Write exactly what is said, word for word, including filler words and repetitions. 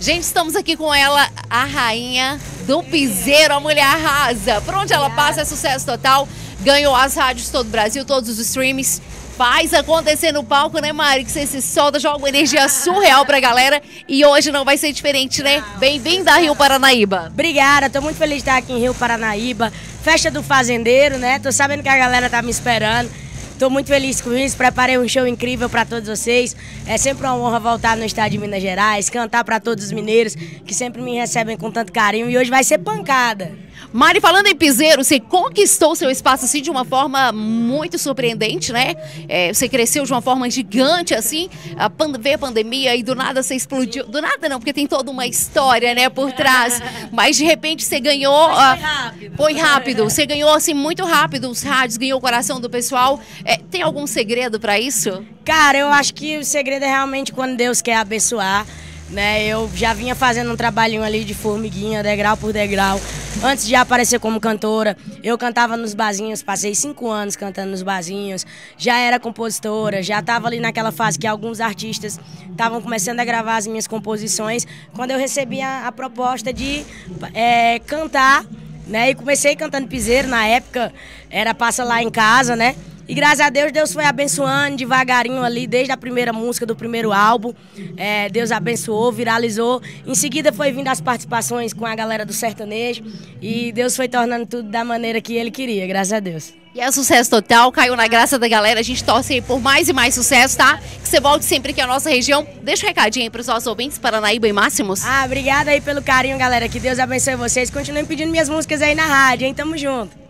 Gente, estamos aqui com ela, a rainha do piseiro, a mulher arrasa. Por onde ela passa é sucesso total. Ganhou as rádios de todo o Brasil, todos os streams. Faz acontecer no palco, né, Mari? Que você se solta, joga uma energia surreal pra galera. E hoje não vai ser diferente, né? Bem-vinda a Rio Paranaíba. Obrigada, tô muito feliz de estar aqui em Rio Paranaíba. Festa do Fazendeiro, né? Tô sabendo que a galera tá me esperando. Tô muito feliz com isso, preparei um show incrível para todos vocês. É sempre uma honra voltar no estado de Minas Gerais, cantar para todos os mineiros que sempre me recebem com tanto carinho, e hoje vai ser pancada. Mari, falando em piseiro, você conquistou seu espaço assim de uma forma muito surpreendente, né? É, você cresceu de uma forma gigante assim, a pand veio a pandemia e do nada você explodiu. Do nada não, porque tem toda uma história, né, por trás. Mas de repente você ganhou... Mas foi rápido. Foi rápido, você ganhou assim muito rápido os rádios, ganhou o coração do pessoal. É, tem algum segredo para isso? Cara, eu acho que o segredo é realmente quando Deus quer abençoar. Né, eu já vinha fazendo um trabalhinho ali de formiguinha, degrau por degrau. Antes de aparecer como cantora, eu cantava nos barzinhos, passei cinco anos cantando nos barzinhos. Já era compositora, já estava ali naquela fase que alguns artistas estavam começando a gravar as minhas composições. Quando eu recebi a, a proposta de é, cantar, né, e comecei cantando piseiro, na época era Passa Lá em Casa, né? E graças a Deus, Deus foi abençoando devagarinho ali, desde a primeira música do primeiro álbum. É, Deus abençoou, viralizou. Em seguida foi vindo as participações com a galera do sertanejo. E Deus foi tornando tudo da maneira que Ele queria, graças a Deus. E é sucesso total, caiu na graça da galera. A gente torce aí por mais e mais sucesso, tá? Que você volte sempre aqui à nossa região. Deixa um recadinho aí pros nossos ouvintes, Paranaíba e Máximos. Ah, obrigada aí pelo carinho, galera. Que Deus abençoe vocês. Continuem pedindo minhas músicas aí na rádio, hein? Tamo junto.